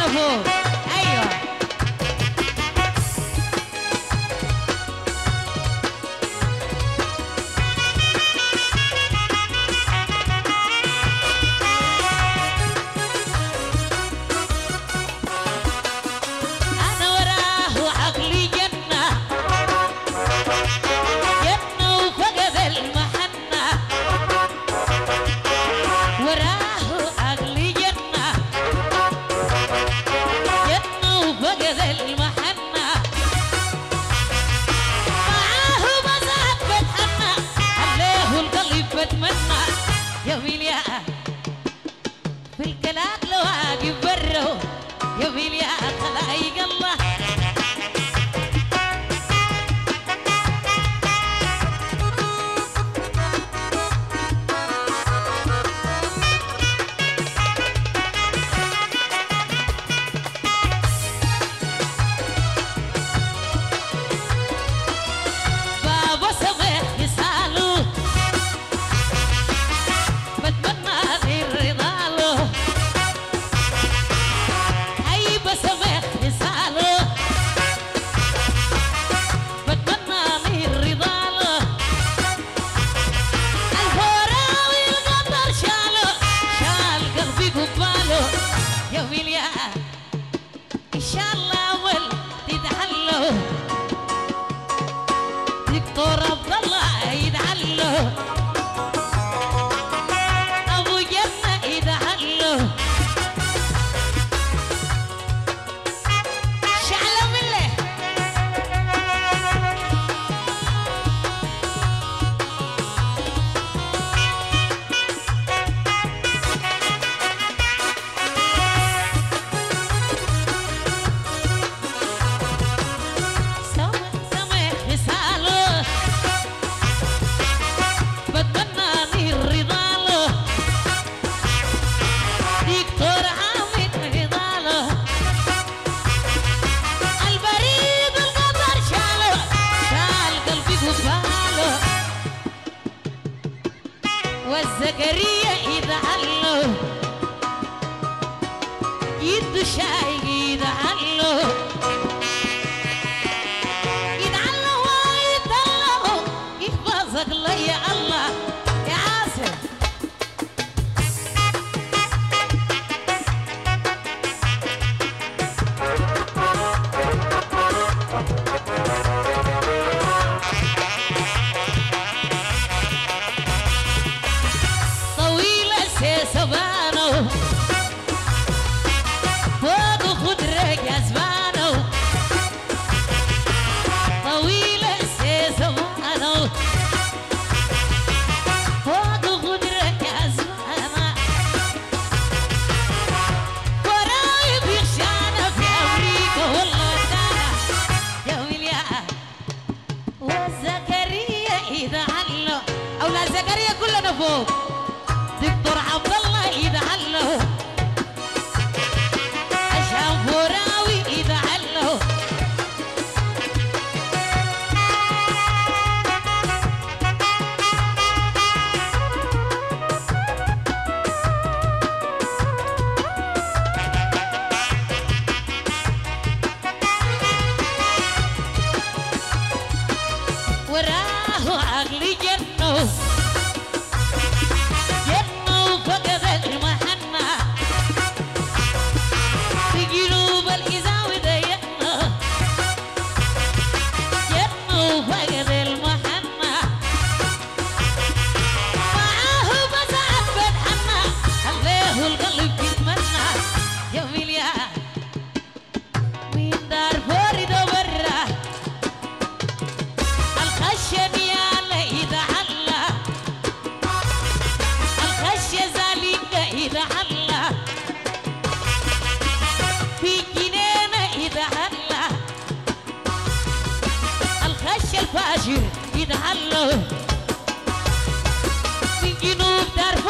كلنا فوق. ايوه انا وراه عقلي جنة جنة وفقد المحنة وراه عقلي جنة جنة وفقد المحنة معاه مساعد بتحنى عليه القلب بتمنى يا ويليا في الكلام لو واقف بره يا ويليا خلايق الله بابا سمح مثاله بتمنى غير رضاله هيبة سمح مثاله بتمنى غير رضاله الفراوي القطر شاله شال قلبي قباله يا ويليا ان شاء الله اول تتحلوا دكتور عبد الله يدعله ابو جنة يدعله شعله بالله سمح مثاله بتمنى غير رضاله دكتور عامل رضاله البريد القطر شاله شال قلبي قباله والزكريا يدعله يد شاي يدعله يدعله ويدعله يحفظك الله يا الله يا عاصم طويلة سيسبانه فوق خضرة جزبانه طويلة سيسبانه فوق خضرة جزبانه ورايب يخشانا في أمريكا والله دانا يا ويليا وزكريا يدعله أولاد زكريا كلنا فوق دكتور عبد الله يدعله عشان فراوي يدعله وراه عقلي جنه جنه وفقد المحنة في جنوب الإزاوي ضيقنا جنه وفقد المحنة معاه مساعد بتحنى عليه القلب بيتمنى يا ويليا من دار فوري برا الخشن يا يدعله الخشية زاليك يدعله في جنينة يدعله الخشية الفاجر يدعله في جنوب دار